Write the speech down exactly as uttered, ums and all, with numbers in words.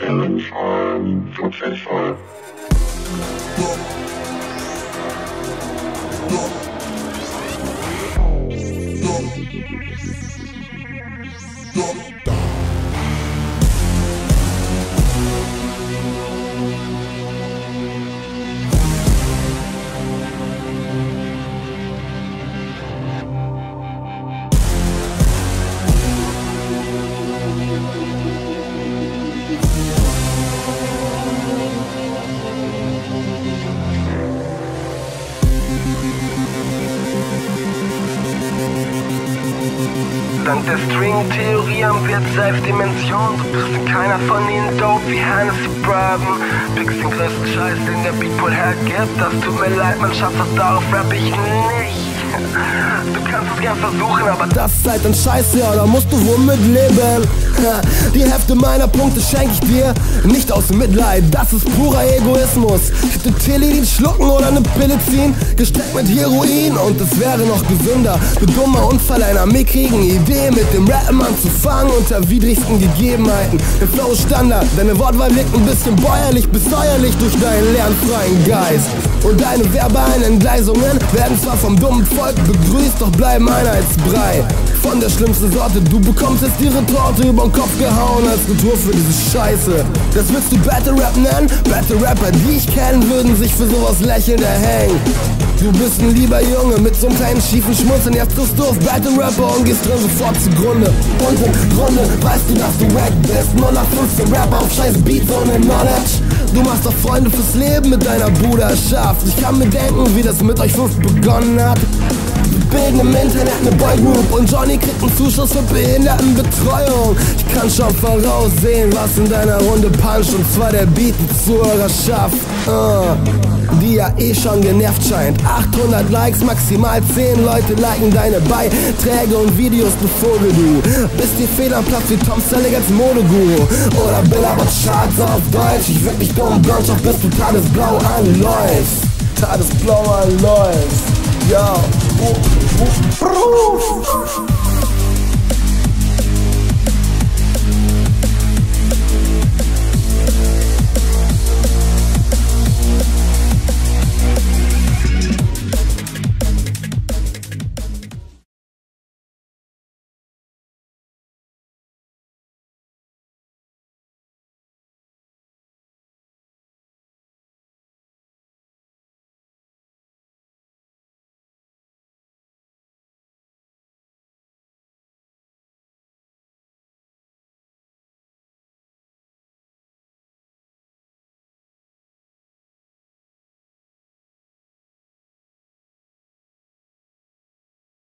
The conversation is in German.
Dank der String-Theorie haben wir jetzt elf Dimensionen. Du bist in keiner von ihnen dope wie Hennessy Bourbon. Pickst den größten Scheiß, den der Beatpool hergibt. Das tut mir leid, mein Schatz, doch darauf rapp ich nicht. Du kannst es gern versuchen, aber das ist halt ein Scheiß, ja, da musst du wohl mitleben. Die Hälfte meiner Punkte schenk ich dir, nicht aus Mitleid, das ist purer Egoismus. Ich hätte Teledin schlucken oder eine Pille ziehen, gesteckt mit Heroin und es wäre noch gesünder. Du dummer Unfall, einer mickrigen Idee, mit dem Rappen anzufangen unter widrigsten Gegebenheiten. Der Flow ist Standard, deine Wortwahl wirkt ein bisschen bäuerlich bis säuerlich durch deinen lernfreien Geist. Und deine verbalen Entgleisungen werden zwar vom dummen Volk begrüßt, doch bleiben Einheitsbrei. Von der schlimmsten Sorte, du bekommst jetzt die Retorte übern Kopf gehauen als Retour für diese Scheiße. Das willst du Battle Rap nennen? Battle Rapper, die ich kenne, würden sich für sowas lächelnd erhängen. Du bist ein lieber Junge mit so'm kleinen schiefen Schmutz und jetzt triffst du auf Battle Rapper und gehst drin sofort zugrunde. Und im Grunde weißt du, dass du wack bist, nur nach fünfzehn Rapper auf scheiß Beats ohne Knowledge. Du machst doch Freunde fürs Leben mit deiner Bruderschaft. Ich kann mir denken, wie das mit euch fünf begonnen hat. Wir bilden im Internet eine Boygroup und Johnny kriegt einen Zuschuss für Behindertenbetreuung. Ich kann schon voraussehen, was in deiner Runde puncht, und zwar der Beat die Zuhörerschaft, uh, die ja eh schon genervt scheint. achthundert Likes, maximal zehn Leute liken deine Beiträge und Videos, bevor du bist die Federnplatz wie Tom Selleck als Modeguru. Oder Billboard Charts auf Deutsch, ich werd dich dumm blond, doch bis du tagesblau anläufst. Tagesblau anläufst. Yo. Bruf.